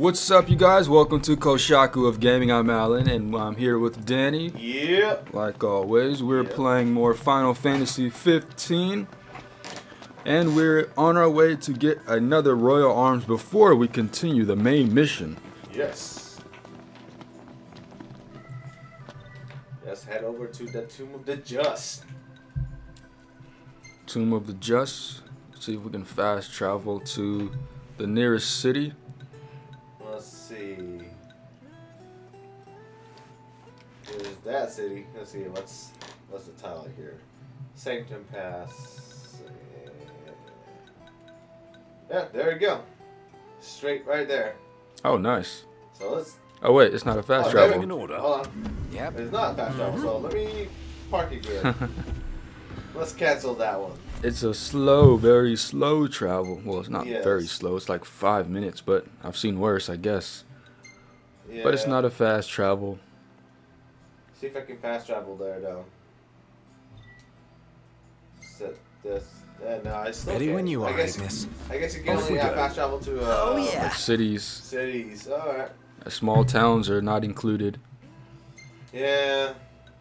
What's up, you guys? Welcome to Koshaku of Gaming. I'm Alan, and I'm here with Danny. Yeah. Like always, we're playing more Final Fantasy XV, and we're on our way to get another Royal Arms before we continue the main mission. Yes. Let's head over to the Tomb of the Just. Tomb of the Just. See if we can fast travel to the nearest city. Let's see. There's that city. Let's see. What's the title here? Sanctum Pass. Yeah, there you go. Straight right there. Oh, nice. So let's. Oh wait, it's not a fast travel. In order. Hold on. Yep. It's not a fast travel. So let me park it good. Let's cancel that one. It's a slow, very slow travel. Well, it's not Yes. very slow. It's like 5 minutes, but I've seen worse, I guess. Yeah. But it's not a fast travel. See if I can fast travel there, though. Set this. No, I still Ready can't. when you are, I guess you can only have fast travel to Like cities. cities. Alright. Small towns are not included. Yeah.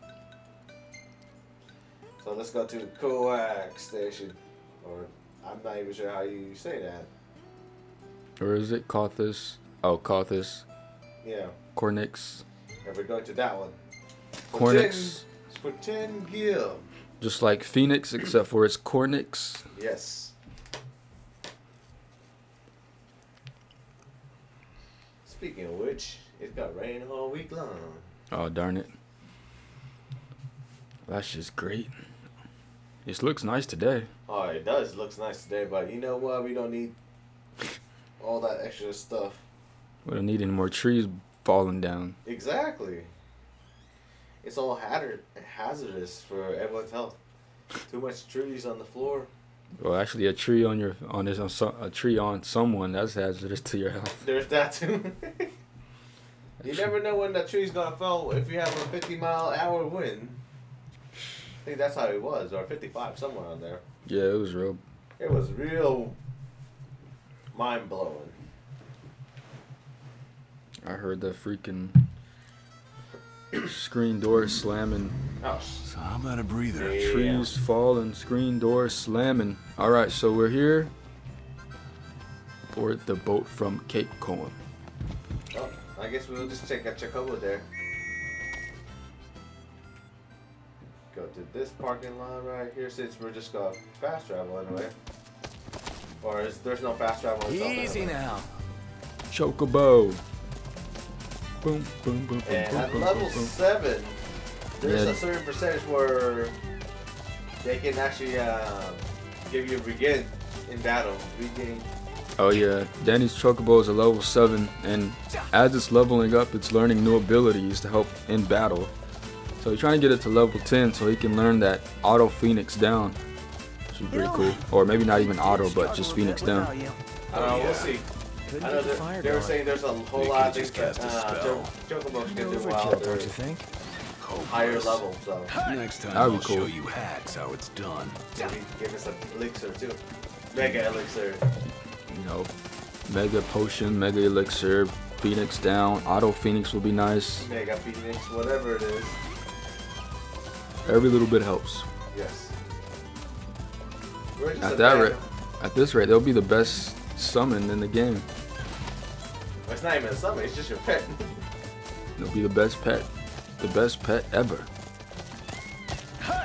So let's go to the coax station. Or I'm not even sure how you say that. Or is it Cauthus? Oh, Cauthus. Yeah. Cornix. And we're going to that one. Cornix. For 10 gil. Just like Phoenix, except for it's Cornix. Yes. Speaking of which, it's got rain all week long. Oh, darn it. That's just great. This looks nice today. Oh, it does. It looks nice today, but you know what? We don't need all that extra stuff. We don't need any more trees falling down. Exactly. It's all hazardous for everyone's health. Too much trees on the floor. Well, actually, a tree on a tree on someone, that's hazardous to your health. There's that too. You never know when that tree's gonna fall if you have a 50-mile-an-hour wind. I think that's how it was, or 55, somewhere on there. Yeah, it was real. It was real mind-blowing. I heard the freaking screen door slamming. Oh. So how about a breather? Yeah. Trees falling, screen door slamming. Alright, so we're here for the boat from Cape Cohen. Oh, I guess we'll just check over there. Go to this parking lot right here, since we're just going fast travel anyway. Or there's no fast travel. Easy anyway. now. Chocobo. Boom, boom, boom, boom, And boom, at boom, level boom, boom. 7, there's Yeah. a certain percentage where they can actually give you regain in battle. Regain. Oh yeah, Danny's Chocobo is a level 7, and as it's leveling up, it's learning new abilities to help in battle. So he's trying to get it to level 10 so he can learn that auto Phoenix down. Should be pretty cool. Or maybe not even auto, but just Phoenix down. I don't know, we'll see. I know they were saying there's a whole lot of things that Chocobos can do while they're Don't you think? higher level, so Next time That'd be I'll cool. show you hacks how it's done. maybe give us an elixir too. Mega elixir. You know, Mega Potion, Mega Elixir, Phoenix down, auto Phoenix will be nice. Mega Phoenix, whatever it is. Every little bit helps. Yes. We're just At a that band- rate, at this rate, they'll be the best summon in the game. It's not even a summon, it's just your pet. They'll be the best pet ever. I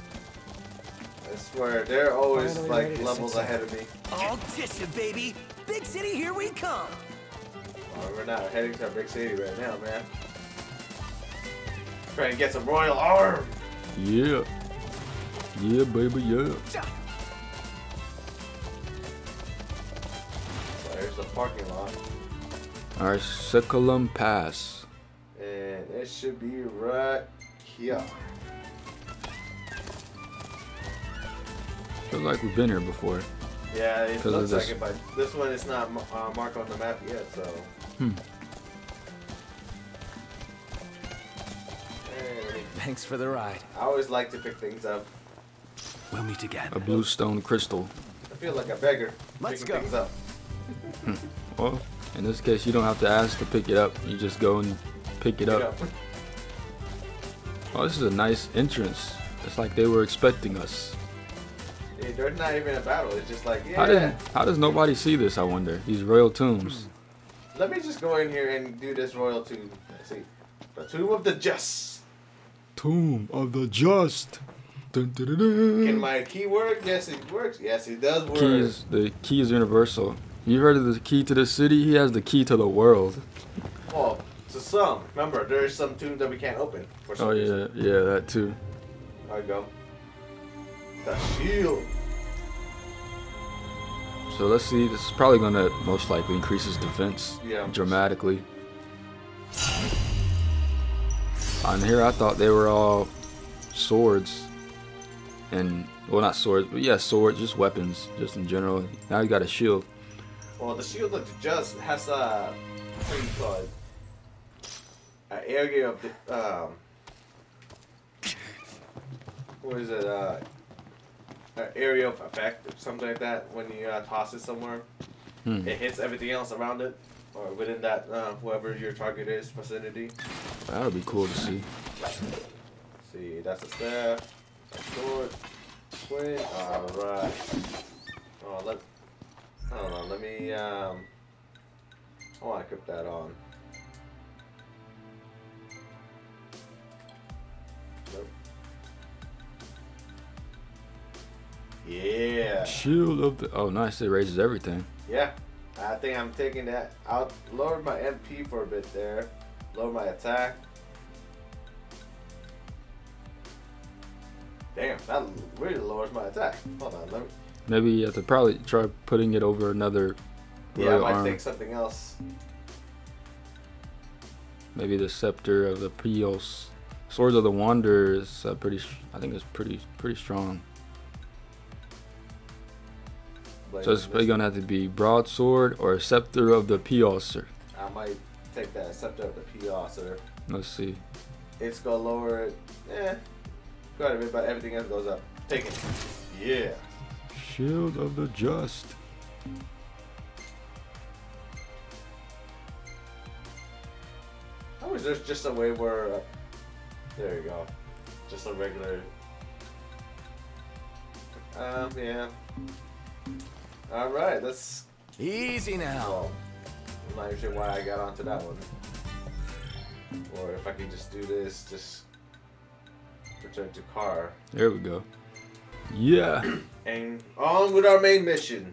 swear, they're always Finally like ready to levels sit ahead of me. Altissa, baby! Big city, here we come! Oh, we're not heading to a big city right now, man. Trying to get some royal arm. Yeah. Yeah, baby, yeah. So there's the parking lot. Alright, Caelum Pass. And it should be right here. Feels like we've been here before. Yeah, it Because looks of like this. it, but this one is not marked on the map yet, so. Hey, Thanks for the ride. I always like to pick things up. We'll meet again. A blue stone crystal. I feel like a beggar Let's picking go. things up. Well, In this case, you don't have to ask to pick it up. You just go and pick it up. Oh, this is a nice entrance. It's like they were expecting us. Yeah, there's not even a battle. It's just like, yeah. How does nobody see this, I wonder? These royal tombs. Let me just go in here and do this royal tomb. Let's see. The Tomb of the Just. Tomb of the Just. Dun, dun, dun, dun. Can my key work? Yes, it works. Yes, it does work. The key is universal. You heard of the key to the city? He has the key to the world. Well, to some. Remember, there's some tombs that we can't open. For some reason. Yeah, that too. There you go. The shield. So let's see. This is probably gonna most likely increase his defense dramatically. On here, I thought they were all swords, and well, not swords, but yeah, swords, just weapons, just in general. Now you got a shield. Well, the shield of the just has a what do you call it? An area of the what is it? An area of effect, or something like that. When you toss it somewhere, it hits everything else around it, or within that whoever your target is vicinity. That would be cool to see. See, that's a staff, a sword, twin. All right. Oh, I don't know. Let me. I want to equip that on. Nope. Yeah. Shield of the. Oh, nice! It raises everything. Yeah. I think I'm taking that out. Lower my MP for a bit there. Lower my attack. Damn, that really lowers my attack. Hold on, let me. Maybe you have to probably try putting it over another. Yeah, I might arm. take something else. Maybe the scepter of the Pios. Swords of the Wanderer is pretty. I think it's pretty strong. So it's probably gonna have to be broadsword or scepter of the Pios. I might take that scepter of the Pios. Let's see. It's gonna lower it. Quite a bit, but everything else goes up. Take it. Yeah. Shield of the Just. I wish there's just a way where. There you go. Just a regular. Yeah. All right, let's. Easy now. Well, I'm not even sure why I got onto that one. Or if I can just do this, just return to car. There we go. Yeah. And on with our main mission.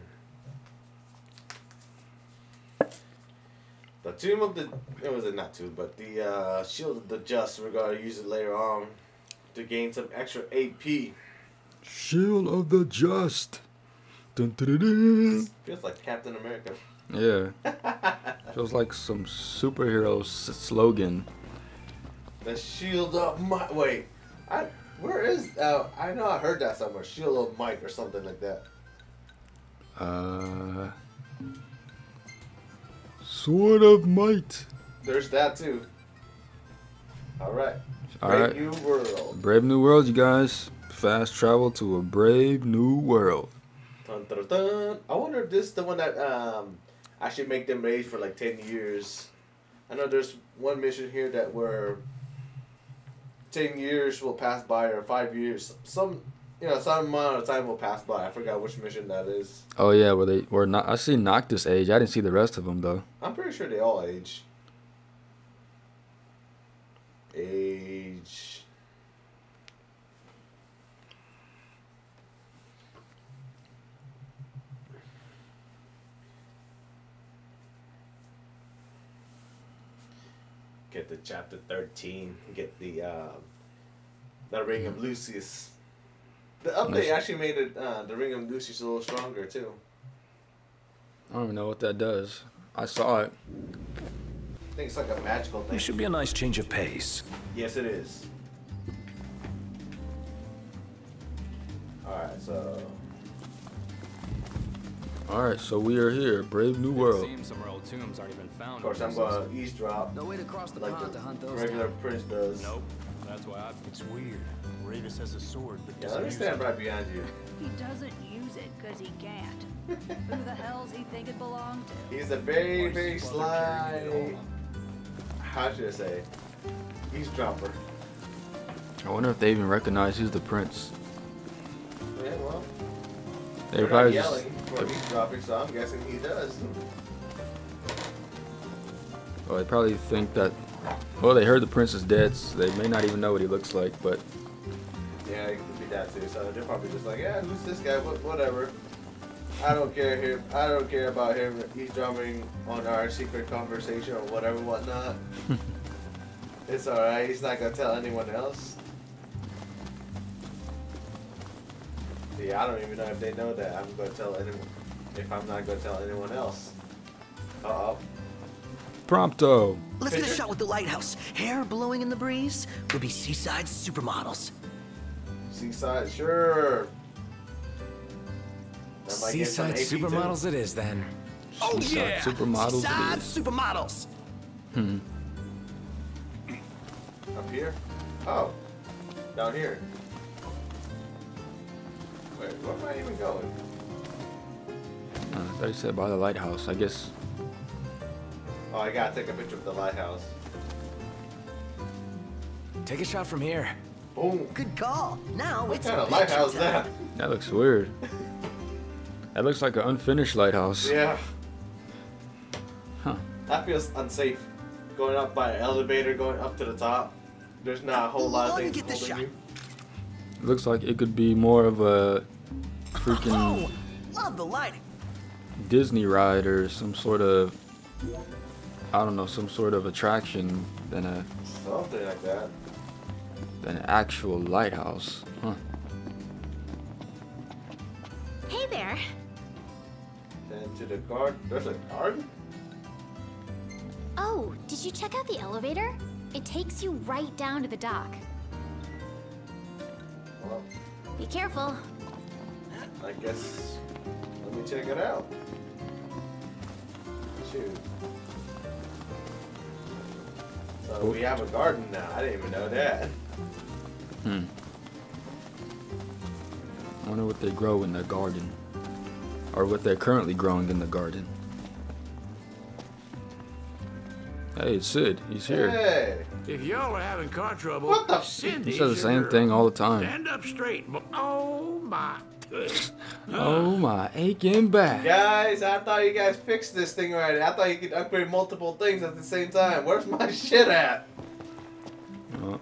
The Tomb of the... It was not tomb, but the Shield of the Just. We're going to use it later on to gain some extra AP. Shield of the Just. Dun, dun, dun, dun. Feels like Captain America. Yeah. Feels like some superhero slogan. The Shield of Might. Wait. Where is... I know I heard that somewhere. Shield of Might or something like that. Sword of Might. There's that too. Alright. Alright. New world. Brave new world, you guys. Fast travel to a brave new world. Dun, dun, dun. I wonder if this is the one that actually make them rage for like 10 years. I know there's one mission here that where 10 years will pass by or 5 years. Some amount of time will pass by. I forgot which mission that is. Oh yeah, well they were not. I see Noctis age. I didn't see the rest of them though. I'm pretty sure they all age. Age. Get the chapter 13. Get the Ring of Lucius. The update actually made it the Ring of Lucius a little stronger too. I don't even know what that does. I saw it. I think it's like a magical thing. This should be a nice change of pace. Yes, it is. Alright, so... Alright, so we are here. Brave new world. It seems some royal tombs aren't even found. Of course, I'm going to eavesdrop. No way to cross the Like pond to the hunt those regular down. prince does. Nope. That's why It's weird. Ravis has a sword, but Yeah, doesn't let me use stand it. right behind you. He doesn't use it. Because he can't. Who the hell's he think it belonged to? He's a very, very sly. How should I say? Eavesdropper. I wonder if they even recognize who's the prince. Yeah, well. They They're probably not just, yelling for eavesdropping, so I'm guessing he does. well, they probably think that. Well, they heard the prince is dead, so they may not even know what he looks like. But Yeah, it could be that too. So they're probably just like, yeah, who's this guy? Whatever. I don't care here. I don't care about him eavesdropping on our secret conversation or whatever, whatnot. It's alright. He's not gonna tell anyone else. Yeah, I don't even know if they know that I'm gonna tell anyone. If I'm not gonna tell anyone else. Uh-oh. prompto. Let's get a shot with the lighthouse. Hair blowing in the breeze would be seaside supermodels. Seaside, sure. That might get some Seaside AP too. supermodels it is then. Oh Seaside yeah! supermodels it Seaside is. supermodels. Up here? Oh. Down here. Wait, where am I even going? I thought you said by the lighthouse. I guess. Oh, I gotta take a picture of the lighthouse. Take a shot from here. Boom. Good call. Now What it's kind of picture lighthouse is time. that? That looks weird. That looks like an unfinished lighthouse. Yeah. Huh. That feels unsafe. Going up by an elevator, going up to the top. There's not a whole lot of Let me things get this holding shot. you. It looks like it could be more of a freaking Oh, love the lighting. Disney ride or some sort of, I don't know, some sort of attraction than Something like that. an actual lighthouse. Huh. Hey there. And to the garden. There's a garden? Oh, did you check out the elevator? It takes you right down to the dock. Well, Be careful. I guess. Let me check it out. Shoot. So we have a garden now. I didn't even know that. I wonder what they grow in the garden. Or what they're currently growing in the garden. Hey, it's Sid. He's here. Hey. If y'all are having car trouble, What the- Cindy, He says the same thing all the time. Stand up straight. Oh my. Oh my aching back. Guys, I thought you guys fixed this thing already. I thought you could upgrade multiple things at the same time. Where's my shit at? Oh.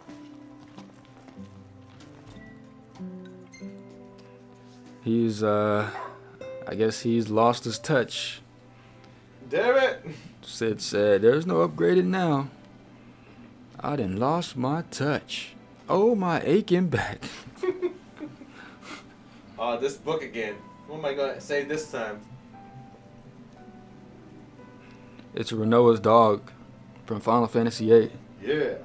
He's I guess he's lost his touch. Damn it. Sid said, "There's no upgrading now. I done lost my touch. Oh my aching back." Oh, this book again. What am I gonna say this time? It's Renoa's dog from Final Fantasy VIII. Yeah.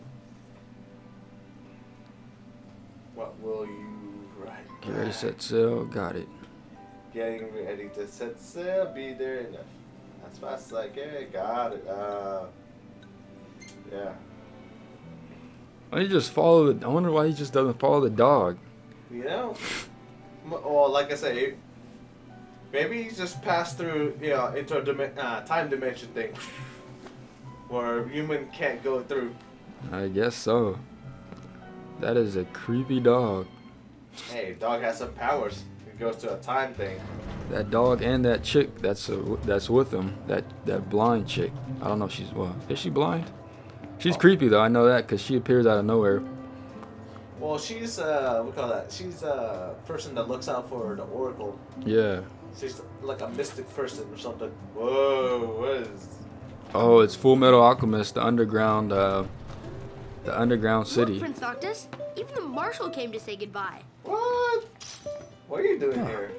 What will you write? Get ready, set sail. Got it. Getting ready to set sail. Be there enough. That's fast like, hey, got it. Yeah. Why don't you just follow the? I wonder why he just doesn't follow the dog. You know? Well, like I say, maybe he's just passed through, you know, into a time dimension thing. Where human can't go through. I guess so. That is a creepy dog. Hey, dog has some powers. It goes to a time thing. That dog and that chick that's with him. That blind chick. I don't know if she's is she blind? She's creepy though. I know that because she appears out of nowhere. Well, she's we call that. She's a person that looks out for the Oracle. Yeah. She's like a mystic person or something. Whoa, what is? Oh, it's Full Metal Alchemist, the underground city. Look, Prince Noctis. Even the marshal came to say goodbye. What? What are you doing here?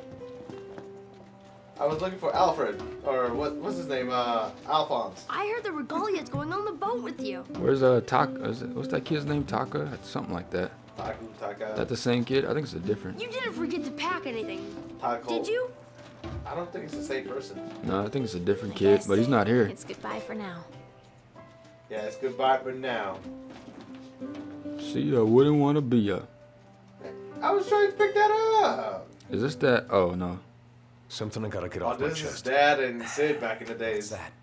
I was looking for Alfred, or what's his name? Alphonse. I heard the Regalia's going on the boat with you. Where's Taka? What's that kid's name? Taka? It's something like that. Taka. Is that the same kid? I think it's a different. You didn't forget to pack anything, Taka. did you? I don't think it's the same person. No, I think it's a different kid, but he's not here. It's goodbye for now. Yeah, it's goodbye for now. See, I wouldn't want to be a. I was trying to pick that up. Is this that? Oh no. Something I gotta get Oh, off my this is chest. Dad and Sid back in the What's days. that?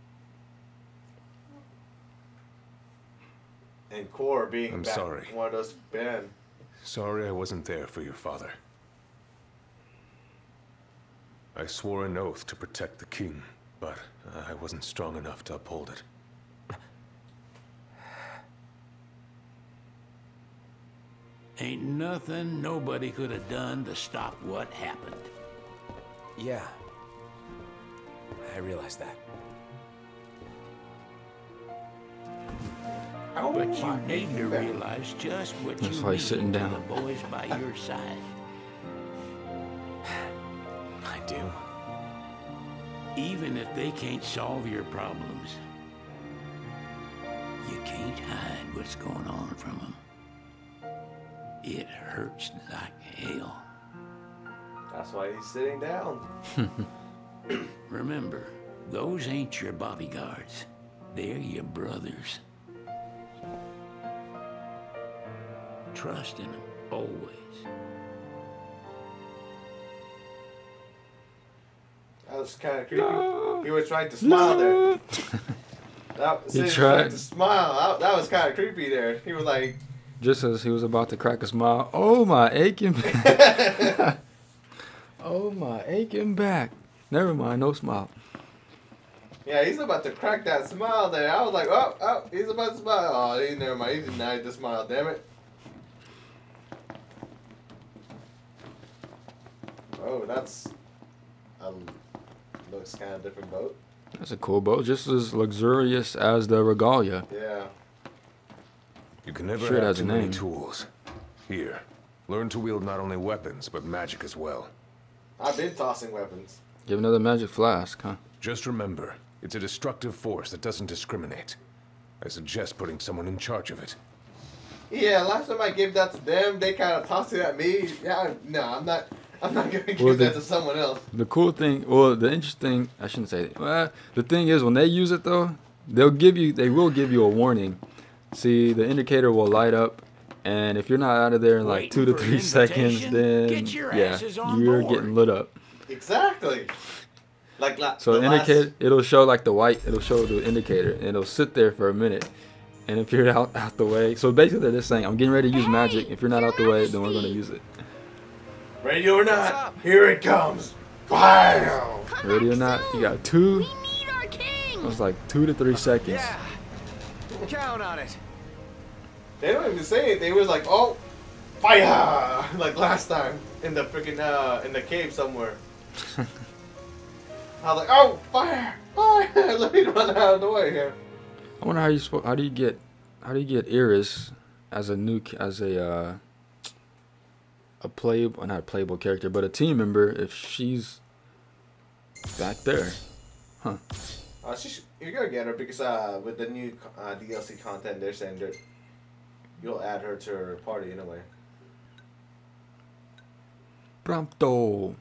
And Core being I'm back sorry. one of those band. Sorry I wasn't there for your father. I swore an oath to protect the king, but I wasn't strong enough to uphold it. Ain't nothing nobody could have done to stop what happened. Yeah. I realize that. But you need to realize just what That's you why need he's sitting to down. the boys by your side. I do. Even if they can't solve your problems, you can't hide what's going on from them. It hurts like hell. That's why he's sitting down. Remember, those ain't your bodyguards. They're your brothers. Trust in them, always. That was kind of creepy. He was trying to smile there. Sid was trying to smile. That was kind of creepy there. He was like... Just as he was about to crack a smile, oh my aching back. Oh my aching back. Never mind, no smile. Yeah, he's about to crack that smile there. I was like, oh, he's about to smile. Oh, never mind. He denied the smile, damn it. Oh, that's... looks kind of different boat. That's a cool boat, just as luxurious as the Regalia. Yeah. You can never Sure it have has too a many name. tools. Here, learn to wield not only weapons, but magic as well. I've been tossing weapons. Give another magic flask, huh? Just remember, it's a destructive force that doesn't discriminate. I suggest putting someone in charge of it. Yeah, last time I gave that to them, they kind of tossed it at me. Yeah, no, I'm not gonna give Well, that to someone else. The cool thing, well, the interesting, I shouldn't say it. Well, the thing is, when they use it though, they will give you a warning. See, the indicator will light up, and if you're not out of there in like 2 to 3 seconds, then Get your yeah, asses on you're board. getting lit up. Exactly. Like So the the indicator, it'll show like the white, it'll show the indicator, and it'll sit there for a minute. And if you're out the way, so basically they're just saying, I'm getting ready to use magic. If you're not out the way, then we're gonna use it. Ready or not, here it comes. Wow. Ready or not, you got 2. We need our king. It was like 2 to 3 seconds. Yeah. Count on it. They don't even say it. They was like, oh, fire! Like last time in the freaking in the cave somewhere. I was like, oh, fire! Fire! Let me run out of the way here. I wonder how do you get Iris as a not a playable character, but a team member if she's back there, huh? You're gonna get her because with the new DLC content, they're saying that you'll add her to her party anyway. Prompto.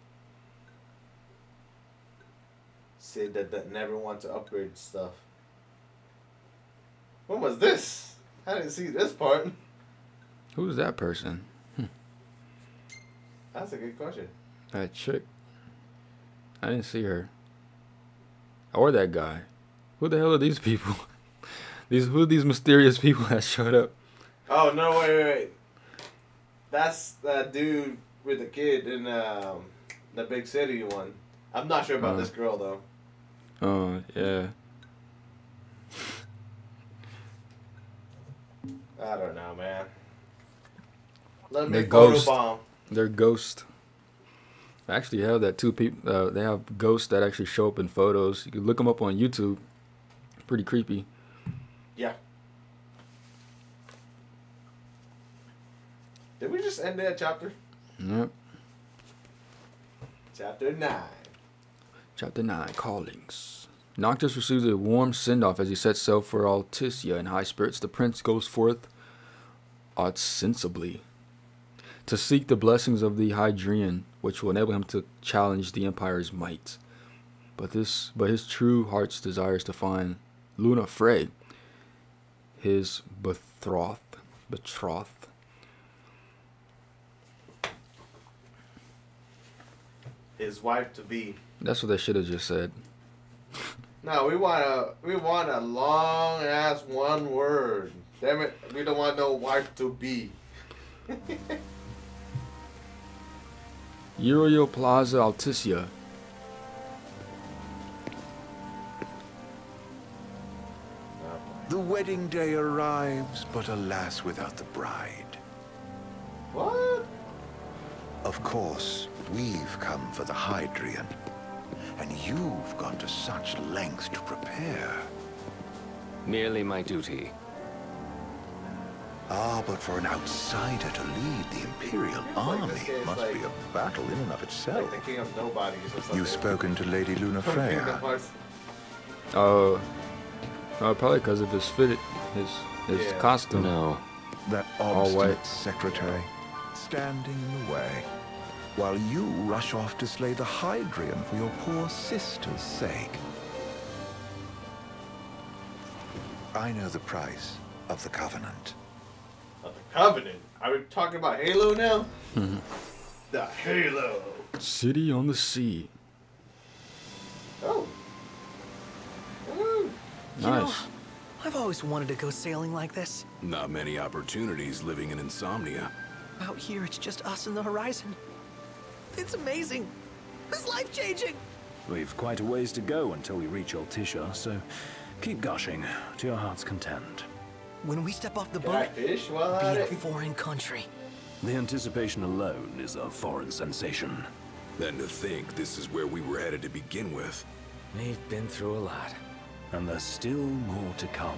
Sid that never want to upgrade stuff. When was this? I didn't see this part. Who's that person? That's a good question. That chick. I didn't see her. Or that guy. Who the hell are these people? Who are these mysterious people that showed up? Oh no! Wait. That's that dude with the kid in the big city one. I'm not sure about this girl though. Oh yeah. I don't know, man. Let me They're photo ghost. bomb. They're ghost. I actually have that 2 people. They have ghosts that actually show up in photos. You can look them up on YouTube. Pretty creepy. Yeah. Did we just end that chapter? Yep. Chapter 9. Chapter 9, Callings. Noctis receives a warm send-off as he sets sail for Altissa. In high spirits, the prince goes forth ostensibly to seek the blessings of the Hydrian, which will enable him to challenge the Empire's might. But his true heart's desire is to find Luna Frey, his betrothed. his wife to be. That's what they should have just said. No, we want a long ass one word. Damn it, we don't want no wife to be. Uriel Plaza Altissa. The wedding day arrives, but alas, without the bride. What? Of course, we've come for the Hydrian. And you've gone to such lengths to prepare. Merely my duty. Ah, but for an outsider to lead the Imperial army must be a battle in and of itself. Like the king of nobodies or something. You've spoken to Lady Luna Freya. Probably because of his fit, his costume. No. That All white. obstinate secretary, standing in the way, while you rush off to slay the Hydrian for your poor sister's sake. I know the price of the Covenant. Of the Covenant? Are we talking about Halo now? The Halo. City on the sea. Oh. You know, Nice. I've always wanted to go sailing like this. Not many opportunities living in Insomnia. Out here, it's just us and the horizon. It's amazing. It's life-changing. We've quite a ways to go until we reach Altissa, so keep gushing to your heart's content. When we step off the Can I boat, fish we'll while be at in a it? foreign country. The anticipation alone is a foreign sensation. Then to think this is where we were headed to begin with. We've been through a lot. And there's still more to come.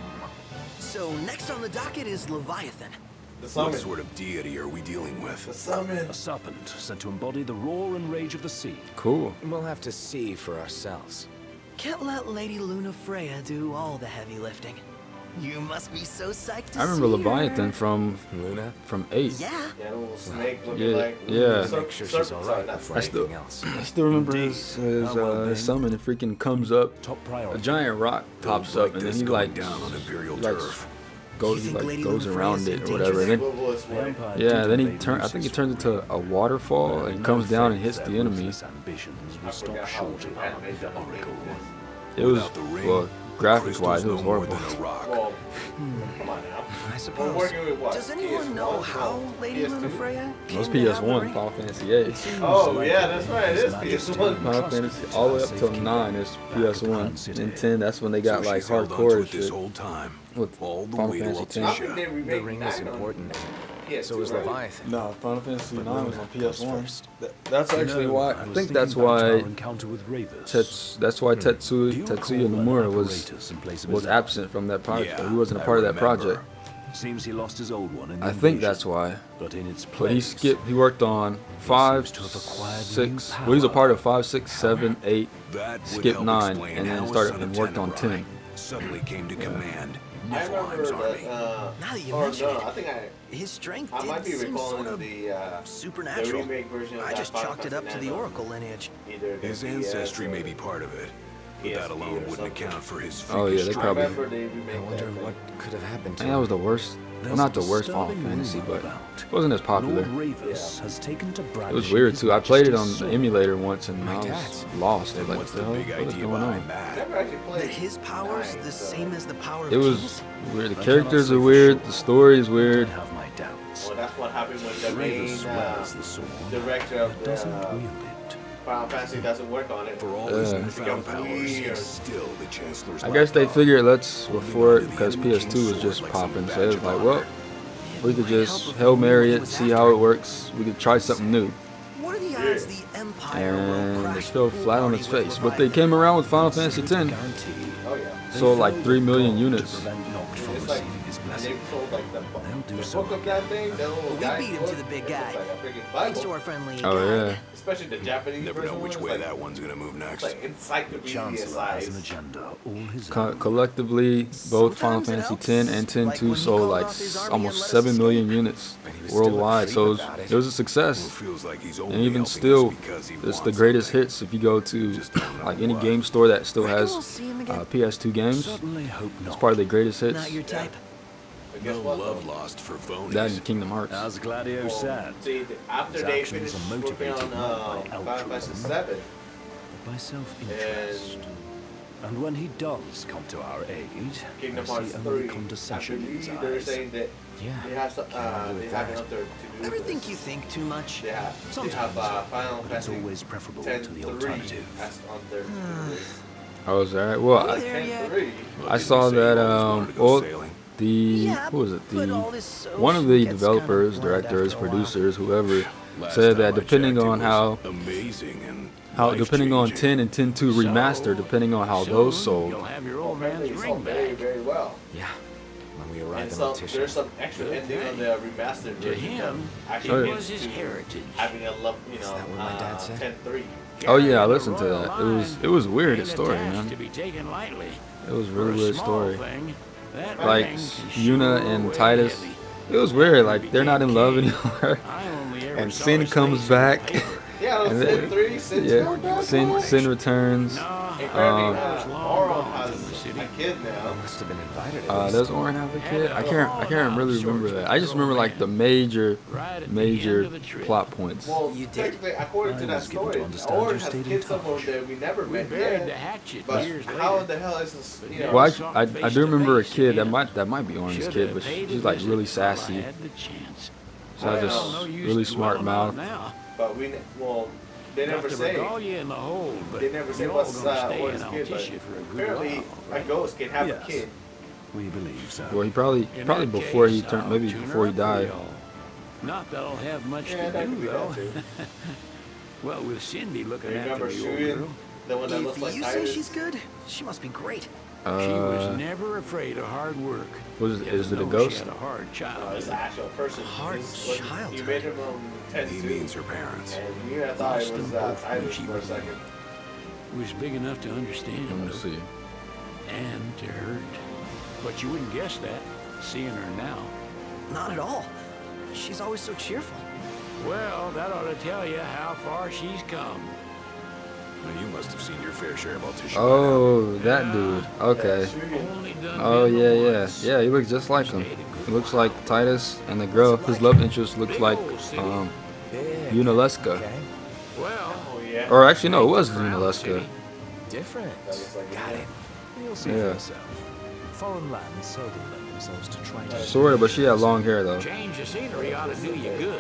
So next on the docket is Leviathan. The What summon. sort of deity are we dealing The with? summon. A serpent said to embody the roar and rage of the sea. Cool. We'll have to see for ourselves. Can't let Lady Luna Freya do all the heavy lifting. You must be so psyched to I remember see Leviathan her. from Luna? 8. Yeah. Yeah, a little snake looking Yeah, like. yeah. Make sure she's alright before That's the- anything else. I still remember Indeed. his well, then. summon. It freaking comes up. Top A priority. giant rock pops Don't up, like and then this he going like down on Imperial like turf. goes You think Lady goes Luna around Freya's it in or whatever. And then, Globalist The way. Empire yeah, did then he invade I think it Lucis turns into a waterfall But and no comes down and faith hits their the enemy. ruthless ambitions will stop forgot how short of Japan harming made the that Oracle. It was Without the ring, well, graphics wise, it crystal's was no more horrible. than a rock. Well, come on now. I We're suppose. working with what? Does anyone know PS1, how Lady Luna PS2? Freya It was came to have the PS1, ring? Final Fantasy VIII. Oh, yeah, that's right. It is PS1. Final Fantasy all the way up till 9 is PS1, and 10 that's when they got So like she's held onto hardcore it this shit whole time. with All the Final way to Fantasy I 10. Altissa. think they The remade ring 9 is on important. PS2, So is right? Leviathan. No, Final Fantasy But 9 was Luna on goes PS1. first. That's actually No, why I I was think thinking that's back to our why encounter with Ravus. Tetsuya Do you Tetsuya recall Nomura an was apparatus in place of was his own? absent from that project. Yeah, He wasn't a I part of that remember. project. Seems he lost his old one in the I think invasion, that's why. But in its But place, he skipped. He worked on 5, seems to have acquired 6. new Well, he's a power. part of 5, 6, 7, 8. That would Skip help 9, explain and then how a started son and of worked on Tenebrae 10. Suddenly came to command I remember Niflheim's army. that, Now that you or mention no, it, I think his strength I might did be seem recalling sort of the supernatural. remake version of I that just Final chalked it up to Fantasy the 9 Oracle lineage. Either the His DS ancestry or may be part of it, but that PSP alone or wouldn't something. account for his Oh, yeah, they freakish I probably- remember they I remade wonder that. what could have happened to And that was him. the worst. Well, There's not a the worst Final disturbing Fantasy, rumor but about it wasn't as popular. Lord Ravus has taken to It was brandishing weird his too. I played it on majesty's the sword. emulator once, and My I was dad's. lost. Then Like, what's what the the big hell? What is idea going on? behind I that? never actually played That his powers 9, the so- same as the power of It was kings? weird. The I characters cannot say are for weird. sure, The story is but I weird. have my doubts. Well, that's what happened with the main Ravus wears the sword, director but of doesn't the wield it. Final Fantasy doesn't work on it. For all his Yeah. newfound powers, Weird. he's still the Chancellor's I guess they lapdog. figured let's Holding before onto it the because enemy PS2 king's was sword just like some popping. So badge it was of like, honor. well, we could just Hail Mary it, see how it works. We could try something new. What are the odds the Empire will And crash it fell the pool flat on party its with face. But they Leviathan? came around with Final Fantasy X. Guarantee. Oh yeah. They Sold like fell 3 million God units. To prevent Noct from It's like, receiving his and blessing. they sold like the They'll do the so book of that thing, the little But we guy beat him book, to the big it looks guy. like a freaking Thanks to Bible. our friendly Oh guide. yeah. Especially the Japanese Never version know which one, way it's that one's gonna move It's next. like The encyclopedia Chancellor has an size. agenda all his own. Collectively, both Final Sometimes it Fantasy helps, X and 10 like 2 when he sold called like off his army almost and let us 7 million escape. units And he was still a worldwide. creep So about it was a success. Well, feels like he's And only even helping still, us because he it's the wants greatest something. hits if you go to Just don't know like any what. game store that still Reckon has we'll see him again? PS2 games. Certainly hope It's not. part of the greatest hits. Not your type. guess No what? love lost for phonies. That and Kingdom Hearts. As Gladio said, See, after his they actions finished are working motivated on not by Final Fantasy altruism, VII, by self-interest. and And when he does come to our aid, Kingdom I Hearts see only 3, I condescension in his believe they're eyes. saying that Yeah. they have some, Can't argue they with have that. it up there to do Ever this. think you think too much? They have Sometimes, Final but it's Fantasy always preferable 10 to the 3 alternative. as on their to-do list. Oh, is that right? Well, Like There yet? 10-3. I saw that well, the Yeah, who was it? but The all this one of the gets developers, kinda bland directors, after a while. producers, whoever Last said time that I depending checked, it on was how amazing and depending on 10 life-changing. and 10.2 remastered, depending on how those sold. You'll have your old Apparently man's it's ring sold very, back. very well. Yeah. When we And arrive in some, Altissa. there's some extra Good ending on thing. the remastered To version him, that it actually was gets his to heritage. having a love, Is that what my dad said? 10-3. Oh yeah, I Carrying the listened to royal that. line It was weird, ain't the story, a task man. to be taken lightly. It was a really For a weird small story. thing, that Like ring Yuna sure and weighed Titus, heavy. it was weird. Like they're not in love anymore, I only ever and saw Sin his comes face on back. paper. Yeah, And those then- 10-3, Sin's Yeah, going back. Sin returns. No, Apparently, Um, Auron gone has from the city. a kid now. Must have been invited at least. Does Orin have a kid? I can't really remember that. I just remember like the major Right at the end of the trip. plot points. Well, You did? technically, according to I that was given story, to understand Auron you has stayed in kids somewhere touch. that we never We met buried the yet. hatchet But years how later. in the hell is this? You know, Well, saw I face do to remember a face kid again. that might be Orin's Should kid, have but paid a she's like visit really while I sassy. had the chance. She has Well, No this use really to smart dwell on it mouth. now. but they never Got the say. regalia in the hold, but They never say you're what's all gonna stay Orin's in kid, but Altissa for a good apparently while, a ghost can have Yes. a kid. We believe so. Well, he probably In probably that before he case, turned, I'll maybe tune her before he up for died. y'all. Not that I'll have much Yeah, that to could do be though. that too. Well, with Cindy looking You after remember the old Shuyin, girl, the one that If looks like you say Titus? she's good, she must be great. she was Uh, never afraid of hard work. was You is it a know She ghost? had a hard No, childhood. it's an actual person. Hard It's childhood. You made him 10 He two, means her parents. and you thought it Lost was them both when Titus she for a was second. Was big enough to understand Let me though, see. and to hurt. But you wouldn't guess that, seeing her now. Not at all. She's always so cheerful. Well, that ought to tell you how far she's come. Well, you must have seen your fair share of Altissa. Oh, that dude. Okay. Only done Oh been yeah, the yeah, once. yeah. He looks just like him. He looks like Titus, and the girl, his love interest, looks like Big. Yunaleska. Okay. Well, Oh yeah. Or actually, no, it was Yunaleska. Different. That looks like Got it. You'll see Yeah. for yourself. Foreign lands seldom lend themselves to tragedy. Sort of, but she had long hair though. change of scenery ought to do you good.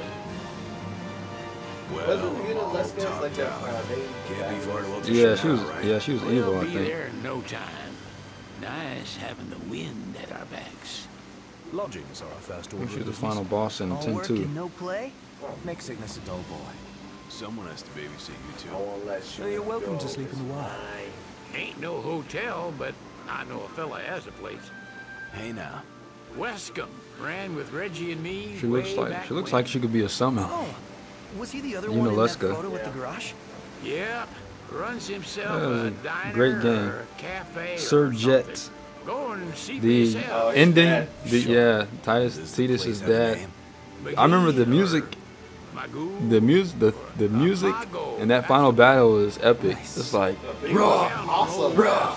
Well, Wasn't you know all Leska's topped like a out. main Can't be far to Altissa Yeah, she now, was. right? Yeah, she was evil. We'll I be think. there in no time. Nice having the wind at our backs. Lodgings are our first I order. think she was of the final boss in All work 10-2. and no play? Make sickness a dull boy. Someone has to babysit you I too. won't let you. So you're welcome to sleep in the wild. Ain't no hotel, but I know a fella has a place. Hey now. Wescombe ran with Reggie and me. She looks way like back she looks when. like she could be a summon. Oh, was he the other one in that Yunaleska. photo at the garage? Yep, runs himself That was a a diner great game. or a cafe Sir or Jet. something. Go and see for The yourself. ending, dad. yeah, Does the Titus' place have a dad. name? I remember the McGee music, or Magoo the music, and that final battle is epic. It's like, raw, Awesome. raw.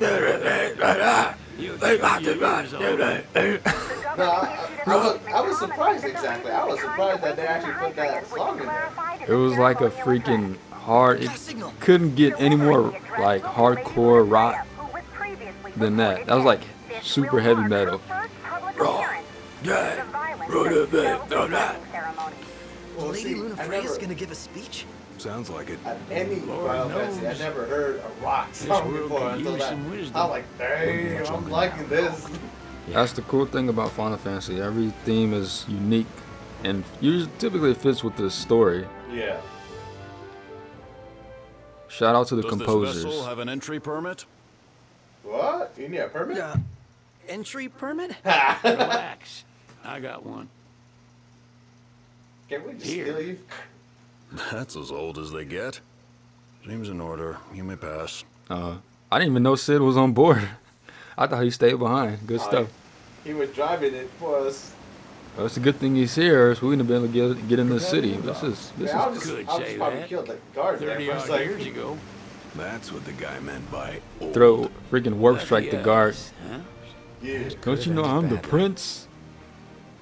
You get your ears on. No, I was surprised exactly. I was surprised that they actually put that song in there. It was like a freaking hard. It couldn't get any more like hardcore rock than that. That was like super heavy metal. Well, Lady see, Luna I Freya's never, gonna give a speech? Sounds like it. at any Lord Final Fantasy, I knows. never heard a rock song world before could until use that. some wisdom. I'm like, dang, I'm liking this. That's the cool thing about Final Fantasy. Every theme is unique, and usually typically it fits with the story. Yeah. Shout out to the Does composers. this vessel have an entry permit? What? You need a permit? Entry permit? Relax. I got one. Can we just Here. steal you? That's as old as they get. Seems in order. You may pass. I didn't even know Sid was on board. I thought he stayed behind. Good stuff. He was driving it for us. Well, it's a good thing he's here, so we wouldn't have been able to get in the city. This is Yeah, I was Could just say probably that. killed the guard there 30 for a odd second. years ago. That's what the guy meant by old. throw freaking warp strike the guard. Huh? Yeah. Don't you know I'm the prince?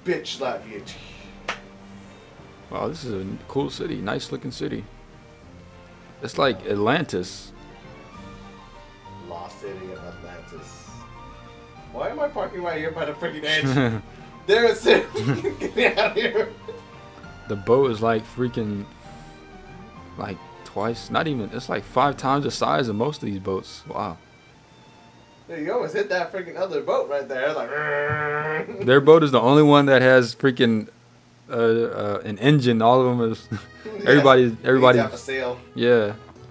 bitch slap you. Wow, this is a cool city. Nice looking city. It's like Atlantis. Lost city of Atlantis. Why am I parking right here by the freaking edge? There it's it. Get me out of here. The boat is like freaking, like twice, not even, it's like 5 times the size of most of these boats. Wow. Dude, you almost hit that freaking other boat right there. Like, their boat is the only one that has freaking an engine. All of them is everybody. Have a sail. Yeah.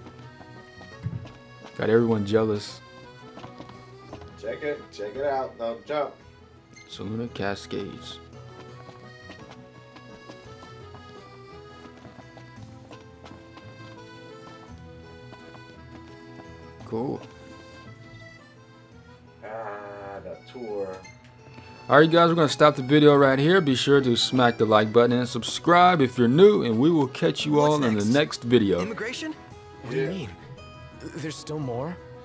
Got everyone jealous. Check it out. No, jump. Saluna Cascades. Cool. The tour. Alright guys, we're going to stop the video right here. Be sure to smack the like button and subscribe if you're new, and we will catch you all in the next video. Immigration? What do you mean? There's still more?